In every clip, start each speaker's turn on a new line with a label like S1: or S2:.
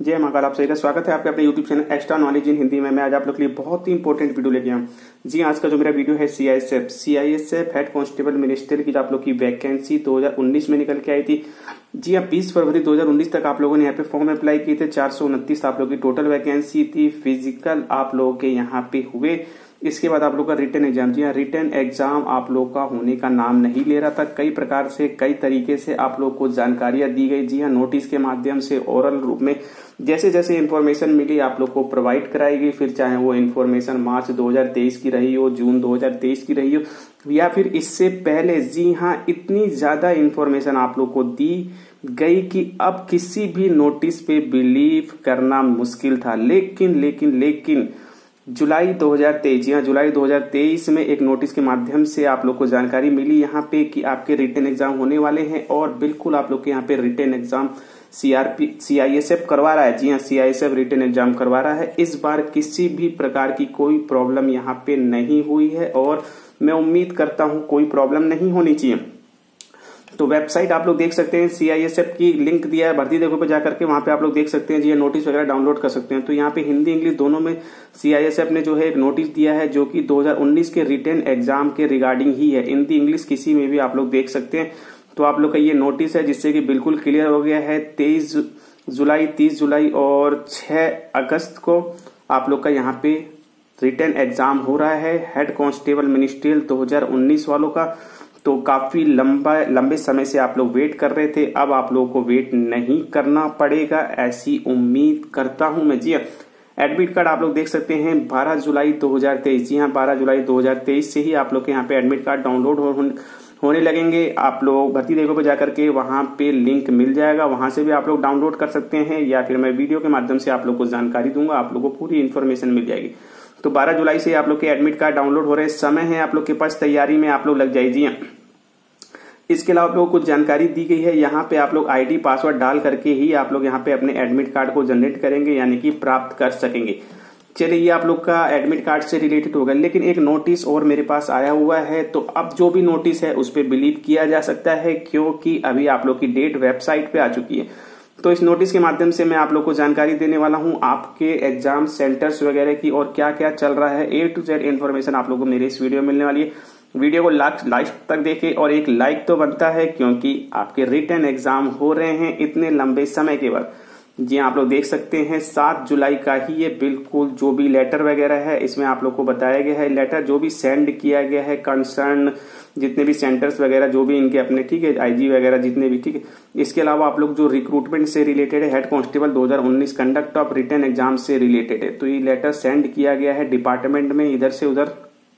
S1: जय महाकाल। आप सभी का स्वागत है आपके अपने YouTube channel extra knowledge in Hindi में। मैं आज आप लोग के लिए बहुत ही इंपॉर्टेंट वीडियो लेके आया हूँ। जी आज का जो मेरा वीडियो है सीआईएसएफ हेड कांस्टेबल मिनिस्टर की आप लोग की वैकेंसी 2019 में निकल के आई थी। जी हाँ 20 फरवरी 2019 तक आप लोगों ने यहाँ पे फॉर्म अप्लाई किए थे। 429 आप लोग की टोटल वैकेंसी थी। फिजिकल आप लोगों के यहाँ पे हुए। इसके बाद आप लोग का रिटन एग्जाम, जी हाँ रिटन एग्जाम आप लोग का होने का नाम नहीं ले रहा था। कई प्रकार से कई तरीके से आप लोग को जानकारियां दी गई। जी हाँ नोटिस के माध्यम से ओरल रूप में जैसे जैसे इन्फॉर्मेशन मिली आप लोग को प्रोवाइड कराई गई। फिर चाहे वो इन्फॉर्मेशन मार्च 2023 की रही हो, जून 2023 की रही हो या फिर इससे पहले, जी हाँ इतनी ज्यादा इन्फॉर्मेशन आप लोग को दी गई कि अब किसी भी नोटिस पे बिलीव करना मुश्किल था। लेकिन जुलाई 2023, यहाँ जुलाई 2023 में एक नोटिस के माध्यम से आप लोग को जानकारी मिली यहाँ पे कि आपके रिटन एग्जाम होने वाले हैं और बिल्कुल आप लोग के यहाँ पे रिटन एग्जाम सीआईएसएफ करवा रहा है। जी हाँ सीआईएसएफ रिटन एग्जाम करवा रहा है। इस बार किसी भी प्रकार की कोई प्रॉब्लम यहाँ पे नहीं हुई है और मैं उम्मीद करता हूँ कोई प्रॉब्लम नहीं होनी चाहिए। तो वेबसाइट आप लोग देख सकते हैं, सीआईएसएफ की लिंक दिया है भर्ती देखो पे जाकर के, वहां पे आप लोग देख सकते हैं। जी नोटिस वगैरह डाउनलोड कर सकते हैं। तो यहाँ पे हिंदी इंग्लिश दोनों में सीआईएसएफ ने जो है एक नोटिस दिया है जो कि 2019 के रिटन एग्जाम के रिगार्डिंग ही है। हिंदी इंग्लिश किसी में भी आप लोग देख सकते हैं। तो आप लोग का ये नोटिस है जिससे कि बिल्कुल क्लियर हो गया है। 23 जुलाई 30 जुलाई और 6 अगस्त को आप लोग का यहाँ पे रिटन एग्जाम हो रहा है हेड कांस्टेबल मिनिस्ट्रियल 2019 वालों का। तो काफी लंबे समय से आप लोग वेट कर रहे थे, अब आप लोगों को वेट नहीं करना पड़ेगा ऐसी उम्मीद करता हूं मैं। जी एडमिट कार्ड आप लोग देख सकते हैं 12 जुलाई 2023। जी हाँ 12 जुलाई 2023 से ही आप लोग के यहाँ पे एडमिट कार्ड डाउनलोड होने लगेंगे। आप लोग भर्ती देखो पे जाकर के वहां पे लिंक मिल जाएगा, वहां से भी आप लोग डाउनलोड कर सकते हैं या फिर मैं वीडियो के माध्यम से आप लोग को जानकारी दूंगा, आप लोग को पूरी इन्फॉर्मेशन मिल जाएगी। तो 12 जुलाई से आप लोग के एडमिट कार्ड डाउनलोड हो रहे समय है आप लोग के पास, तैयारी में आप लोग लग जाइए। इसके अलावा आप लोगों को कुछ जानकारी दी गई है। यहाँ पे आप लोग आईडी पासवर्ड डाल करके ही आप लोग यहाँ पे अपने एडमिट कार्ड को जनरेट करेंगे यानी कि प्राप्त कर सकेंगे। चलिए ये आप लोग का एडमिट कार्ड से रिलेटेड होगा। लेकिन एक नोटिस और मेरे पास आया हुआ है, तो अब जो भी नोटिस है उस पर बिलीव किया जा सकता है क्योंकि अभी आप लोग की डेट वेबसाइट पे आ चुकी है। तो इस नोटिस के माध्यम से मैं आप लोग को जानकारी देने वाला हूं आपके एग्जाम सेंटर्स वगैरह की और क्या क्या चल रहा है। A to Z इन्फॉर्मेशन आप लोगों को मेरे इस वीडियो में मिलने वाली है। वीडियो को लास्ट तक देखें और एक लाइक तो बनता है क्योंकि आपके रिटन एग्जाम हो रहे हैं इतने लंबे समय के बाद। जी आप लोग देख सकते हैं 7 जुलाई का ही ये बिल्कुल जो भी लेटर वगैरह है इसमें आप लोग को बताया गया है। लेटर जो भी सेंड किया गया है कंसर्न जितने भी सेंटर्स वगैरह जो भी इनके अपने, ठीक है, आईजी वगैरह जितने भी, ठीक है। इसके अलावा आप लोग जो रिक्रूटमेंट से रिलेटेड है head constable 2019 conduct of written exam से रिलेटेड है, तो ये लेटर सेंड किया गया है डिपार्टमेंट में इधर से उधर।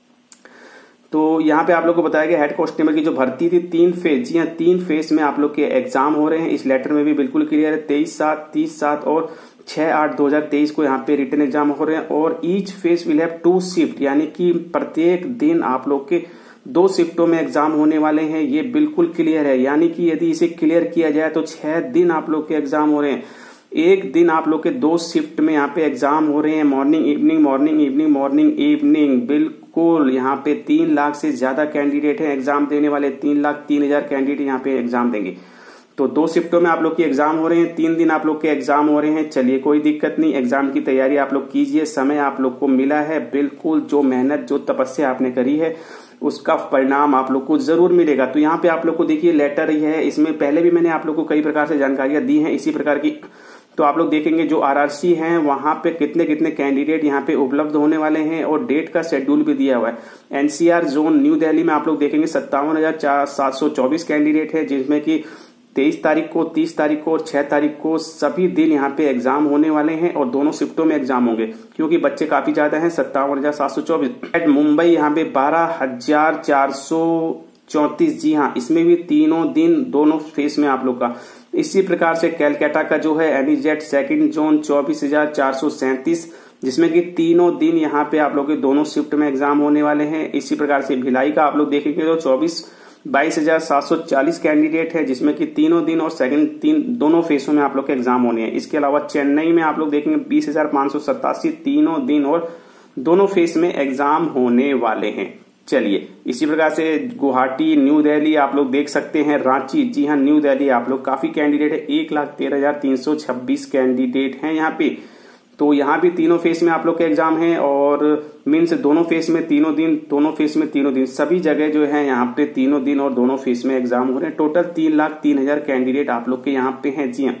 S1: तो यहाँ पे आप लोग को बताया गया हेड कांस्टेबल की जो भर्ती थी 3 फेज, जी हाँ 3 फेज में आप लोग के एग्जाम हो रहे हैं। इस लेटर में भी बिल्कुल क्लियर है 23/7, 30/7 और 6/8/2023 को यहाँ पे रिटन एग्जाम हो रहे हैं। और each phase will have 2 shift यानी कि प्रत्येक दिन आप लोग के 2 शिफ्टों में एग्जाम होने वाले हैं। ये बिल्कुल क्लियर है यानी कि यदि इसे क्लियर किया जाए तो 6 दिन आप लोग के एग्जाम हो रहे हैं। एक दिन आप लोग के 2 शिफ्ट में यहाँ पे एग्जाम हो रहे हैं, morning evening, morning evening, morning evening. बिल्कुल यहाँ पे 3 लाख से ज्यादा कैंडिडेट हैं एग्जाम देने वाले। 3,03,000 कैंडिडेट यहाँ पे एग्जाम देंगे। तो 2 शिफ्टों में आप लोग की एग्जाम हो रहे हैं, 3 दिन आप लोग के एग्जाम हो रहे हैं। चलिए कोई दिक्कत नहीं, एग्जाम की तैयारी आप लोग कीजिए। समय आप लोग को मिला है, बिल्कुल जो मेहनत जो तपस्या आपने करी है उसका परिणाम आप लोग को जरूर मिलेगा। तो यहाँ पे आप लोग को देखिए लेटर ही है, इसमें पहले भी मैंने आप लोग को कई प्रकार से जानकारियां दी हैं इसी प्रकार की। तो आप लोग देखेंगे जो आरआरसी हैं वहां पे कितने कितने कैंडिडेट यहाँ पे उपलब्ध होने वाले हैं और डेट का शेड्यूल भी दिया हुआ है। एनसीआर जोन न्यू दिल्ली में आप लोग देखेंगे 57,724 कैंडिडेट है जिसमें कि 23 तारीख को, 30 तारीख को और 6 तारीख को सभी दिन यहाँ पे एग्जाम होने वाले हैं और दोनों शिफ्टों में एग्जाम होंगे क्योंकि बच्चे काफी ज्यादा हैं। 57,724। मुंबई यहाँ पे 12,434। जी हाँ इसमें भी तीनों दिन दोनों फेस में आप लोग का। इसी प्रकार से कैलकाटा का जो है एनीजेट सेकंड जोन 24,437 जिसमें कि तीनों दिन यहाँ पे आप लोग के दोनों शिफ्ट में एग्जाम होने वाले हैं। इसी प्रकार से भिलाई का आप लोग देखेंगे तो 22,740 कैंडिडेट है जिसमें कि तीनों दिन और सेकंड दोनों फेसों में आप लोग के एग्जाम होने हैं। इसके अलावा चेन्नई में आप लोग देखेंगे 20,587 तीनों दिन और दोनों फेस में एग्जाम होने वाले हैं। चलिए इसी प्रकार से गुवाहाटी, न्यू दिल्ली आप लोग देख सकते हैं, रांची, जी हाँ न्यू दिल्ली आप लोग काफी कैंडिडेट है, 1,13,326 कैंडिडेट हैं यहाँ पे। तो यहाँ भी तीनों फेस में आप लोग के एग्जाम है और मीन्स दोनों फेस में तीनों दिन सभी जगह जो है यहाँ पे तीनों दिन और दोनों फेस में एग्जाम हो रहे हैं। टोटल 3,03,000 कैंडिडेट आप लोग के यहाँ पे हैं। जी हाँ,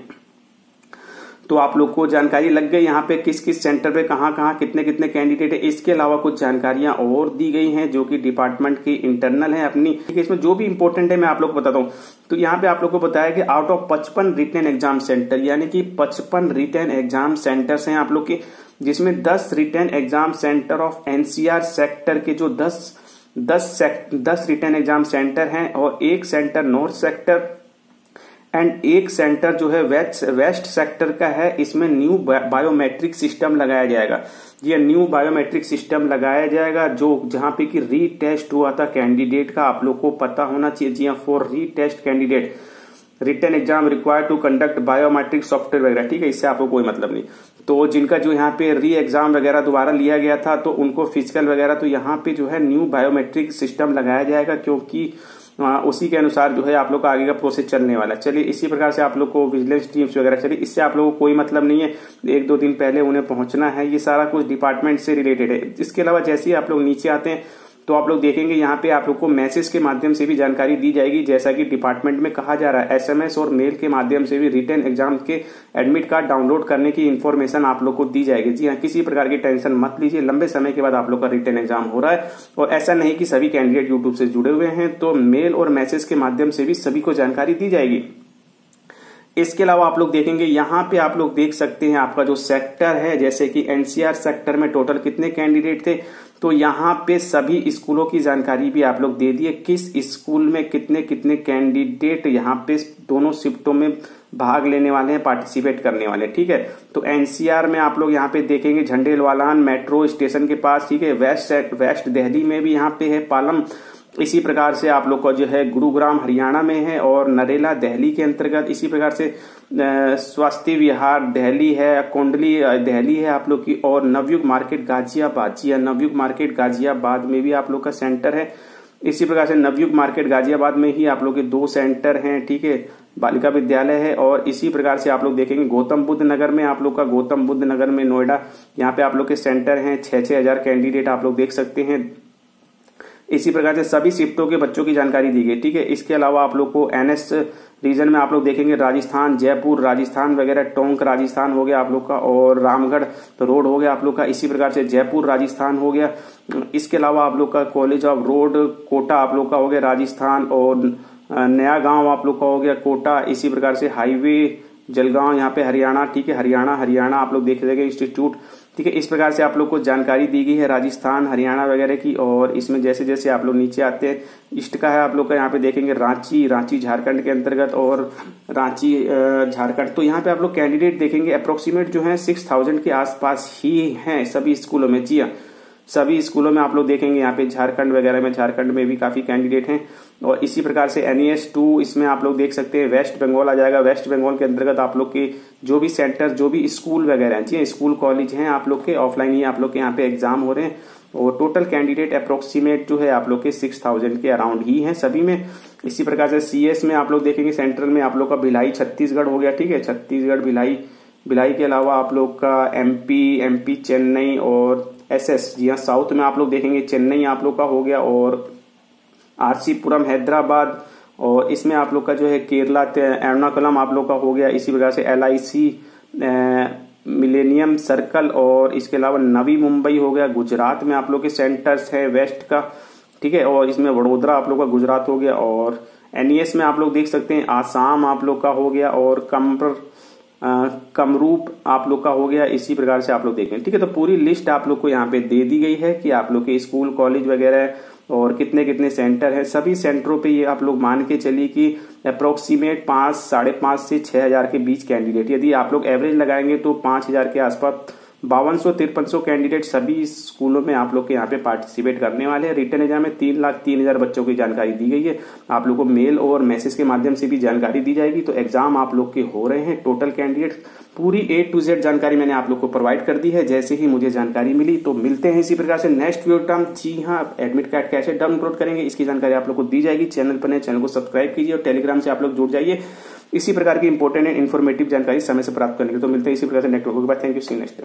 S1: तो आप लोग को जानकारी लग गई यहाँ पे किस किस सेंटर पे कहाँ कितने कितने कैंडिडेट है। इसके अलावा कुछ जानकारियां और दी गई हैं जो कि डिपार्टमेंट की इंटरनल है अपनी, इसमें जो भी इंपॉर्टेंट है मैं आप लोग को बताता हूँ। तो यहाँ पे आप लोग को बताया कि out of 55 written exam centre, यानी कि 55 रिटन एग्जाम सेंटर्स हैं आप लोग के, जिसमें 10 written exam centre of NCR sector के जो 10 रिटन एग्जाम सेंटर हैं और एक सेंटर नॉर्थ सेक्टर एंड एक सेंटर जो है वेस्ट सेक्टर का है। इसमें न्यू बायोमेट्रिक सिस्टम लगाया जाएगा। ये न्यू बायोमेट्रिक सिस्टम लगाया जाएगा जो जहां पे कि रीटेस्ट हुआ था कैंडिडेट का, आप लोग को पता होना चाहिए। जी हाँ, for retest candidate written exam required to conduct biometric software वगैरह, ठीक है, इससे आपको कोई मतलब नहीं। तो जिनका जो यहाँ पे री एग्जाम वगैरह दोबारा लिया गया था तो उनको फिजिकल वगैरह, तो यहाँ पे जो है न्यू बायोमेट्रिक सिस्टम लगाया जाएगा, क्योंकि उसी के अनुसार जो है आप लोग का आगे का प्रोसेस चलने वाला है। चलिए इसी प्रकार से आप लोग को विजिलेंस टीम्स वगैरह, चलिए इससे आप लोगों को कोई मतलब नहीं है, 1-2 दिन पहले उन्हें पहुंचना है, ये सारा कुछ डिपार्टमेंट से रिलेटेड है। इसके अलावा जैसे ही आप लोग नीचे आते हैं तो आप लोग देखेंगे यहाँ पे आप लोग को मैसेज के माध्यम से भी जानकारी दी जाएगी, जैसा कि डिपार्टमेंट में कहा जा रहा है। एसएमएस और मेल के माध्यम से भी रिटन एग्जाम के एडमिट कार्ड डाउनलोड करने की इन्फॉर्मेशन आप लोग को दी जाएगी। जी हाँ, किसी प्रकार की टेंशन मत लीजिए, लंबे समय के बाद आप लोग का रिटन एग्जाम हो रहा है और ऐसा नहीं कि सभी कैंडिडेट यूट्यूब से जुड़े हुए हैं, तो मेल और मैसेज के माध्यम से भी सभी को जानकारी दी जाएगी। इसके अलावा आप लोग देखेंगे यहाँ पे आप लोग देख सकते हैं आपका जो सेक्टर है, जैसे कि एनसीआर सेक्टर में टोटल कितने कैंडिडेट थे, तो यहाँ पे सभी स्कूलों की जानकारी भी आप लोग दे दिए, किस स्कूल में कितने कितने कैंडिडेट यहाँ पे दोनों शिफ्टों में भाग लेने वाले हैं, पार्टिसिपेट करने वाले, ठीक है। तो एनसीआर में आप लोग यहाँ पे देखेंगे झंडेलवालान मेट्रो स्टेशन के पास, ठीक है। वेस्ट दिल्ली में भी यहाँ पे है पालम, इसी प्रकार से आप लोग का जो है गुरुग्राम हरियाणा में है और नरेला दिल्ली के अंतर्गत, इसी प्रकार से स्वास्थ्य विहार दिल्ली है, कोंडली दिल्ली है आप लोग की, और नवयुग मार्केट गाजियाबाद, जी नवयुग मार्केट गाजियाबाद में भी आप लोग का सेंटर है। इसी प्रकार से नवयुग मार्केट गाजियाबाद में ही आप लोग के 2 सेंटर हैं, ठीक है, बालिका विद्यालय है। और इसी प्रकार से आप लोग देखेंगे गौतम बुद्ध नगर में आप लोग का, गौतम बुद्ध नगर में नोएडा, यहाँ पे आप लोग के सेंटर हैं। 6-6 हजार कैंडिडेट आप लोग देख सकते हैं। इसी प्रकार से सभी शिफ्टों के बच्चों की जानकारी दी गई, ठीक है। इसके अलावा आप लोग को एनएस रीजन में आप लोग देखेंगे राजस्थान, जयपुर राजस्थान वगैरह, टोंक राजस्थान हो गया आप लोग का, और रामगढ़ रोड हो गया आप लोग का। इसी प्रकार से जयपुर राजस्थान हो गया। इसके अलावा आप लोग का कॉलेज ऑफ रोड कोटा आप लोग का हो गया राजस्थान, और नया गांव आप लोग का हो गया कोटा। इसी प्रकार से हाईवे जलगांव यहाँ पे हरियाणा, ठीक है, हरियाणा आप लोग देख लेंगे इंस्टीट्यूट, ठीक है। इस प्रकार से आप लोग को जानकारी दी गई है राजस्थान हरियाणा वगैरह की। और इसमें जैसे जैसे आप लोग नीचे आते हैं, ईस्ट का है आप लोग का, यहाँ पे देखेंगे रांची झारखंड के अंतर्गत, और रांची झारखंड। तो यहाँ पे आप लोग कैंडिडेट देखेंगे अप्रोक्सीमेट जो है 6000 के आसपास ही हैं सभी स्कूलों में। जी हाँ, सभी स्कूलों में आप लोग देखेंगे यहाँ पे झारखंड वगैरह में, झारखंड में भी काफी कैंडिडेट हैं। और इसी प्रकार से NES 2 इसमें आप लोग देख सकते हैं वेस्ट बंगाल आ जाएगा। वेस्ट बंगाल के अंतर्गत आप लोग के जो भी सेंटर, जो भी स्कूल वगैरह हैं, जी स्कूल कॉलेज हैं आप लोग के, ऑफलाइन ही आप लोग के यहाँ पे एग्जाम हो रहे हैं। और टोटल कैंडिडेट अप्रोक्सीमेट जो है आप लोग के 6000 के अराउंड ही है सभी में। इसी प्रकार से CS में आप लोग देखेंगे सेंट्रल में आप लोग का भिलाई छत्तीसगढ़ हो गया, ठीक है, छत्तीसगढ़ भिलाई के अलावा आप लोग का MP चेन्नई और SS, जी हाँ, साउथ में आप लोग देखेंगे चेन्नई आप लोग का हो गया, और RCपुरम हैदराबाद, और इसमें आप लोग का जो है केरला एर्नाकुलम आप लोग का हो गया। इसी प्रकार से LIC मिलेनियम सर्कल, और इसके अलावा नवी मुंबई हो गया। गुजरात में आप लोग के सेंटर्स है वेस्ट का, ठीक है, और इसमें वडोदरा आप लोग का गुजरात हो गया। और NES में आप लोग देख सकते हैं आसाम आप लोग का हो गया, और कमरूप आप लोग का हो गया। इसी प्रकार से आप लोग देखें, ठीक है। तो पूरी लिस्ट आप लोग को यहाँ पे दे दी गई है कि आप लोग के स्कूल कॉलेज वगैरह और कितने कितने सेंटर है। सभी सेंटरों पे ये आप लोग मान के चलिए कि अप्रोक्सीमेट 5, 5.5 से 6 हजार के बीच कैंडिडेट, यदि आप लोग एवरेज लगाएंगे तो 5000 के आसपास 5200-5300 कैंडिडेट सभी स्कूलों में आप लोग के यहाँ पे पार्टिसिपेट करने वाले हैं। रिटर्न एग्जाम में 3,03,000 बच्चों की जानकारी दी गई है। आप लोग को मेल और मैसेज के माध्यम से भी जानकारी दी जाएगी। तो एग्जाम आप लोग के हो रहे हैं। टोटल कैंडिडेट पूरी A to Z जानकारी मैंने आप लोग को प्रोवाइड कर दी है। जैसे ही मुझे जानकारी मिली तो मिलते हैं इसी प्रकार से नेक्स्ट वीडियो टाइम। जी हाँ, एडमिट कार्ड कैसे डाउनलोड करेंगे इसकी जानकारी आप लोग को दी जाएगी। चैनल पर नए, चैनल को सब्सक्राइब कीजिए और टेलीग्राम से आप लोग जुड़ जाइए इसी प्रकार की इंपॉर्टेंट एंड इन्फॉर्मेटिव जानकारी समय से प्राप्त करने के। तो मिलते हैं इसी प्रकार से नेटवर्क के बाद। Thank you, see next.